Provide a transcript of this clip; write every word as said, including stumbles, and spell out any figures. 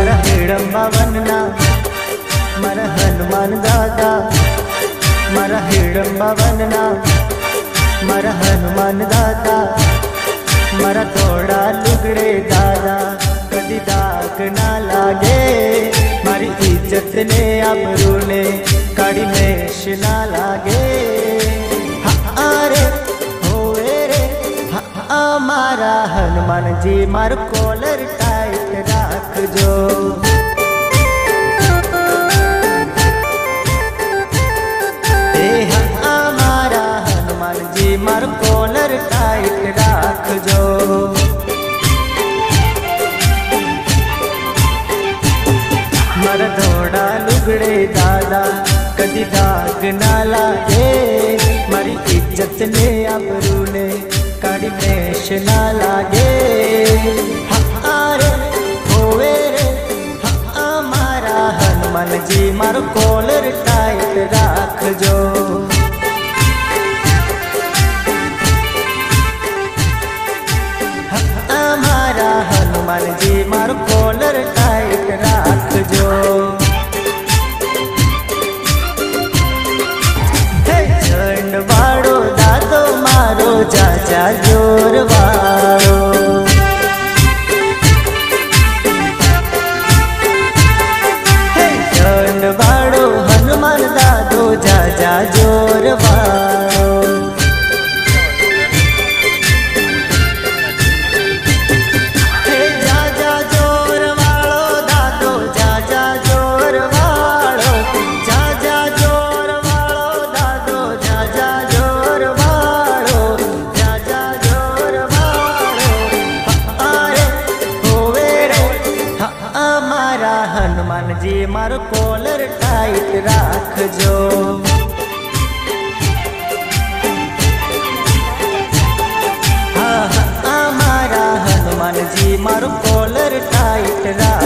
मारा हिडंबा वनना मारा हनुमान दादा, मारा हिडंबा वनना मारा हनुमान दादा, मारा थोड़ा लुगड़े दादा कदी दाग ना लागे, मारी इज्जत ने आबरू ने काड़ी मेश ना लागे। अरे होवे रे मारा हनुमान जी मार कॉलर टाइट राख जो। मारा हनुमान जी मार कॉलर टाइट राख जो। मारा धोड़ा लुगड़े दादा कदी दाग ना लागे, मारी इज्जत ने आबरू ने काड़ी मेश ना लागे। अरे होवे रे मारा हनुमान जी मारो कॉलर टाइट राख जो। मारा हनुमान जी मारो कॉलर टाइट राख जो। झंड वाड़ो दादो मारो जाजा जोर वाड़ो, झंड वाड़ो हनुमान दादो जाजा जोर वाड़ो। जाजा जोर वाड़ो दादो जाजा जोर वाड़ो, जाजा जोर वाड़ो दादो जाजा जोर वाड़ो, जाजा जोर वाड़ो। अरे होवे रे मारा हनुमान जी मारो कॉलर टाइट राख जो। हाँ मारा हनुमान जी मारो कॉलर टाइट राख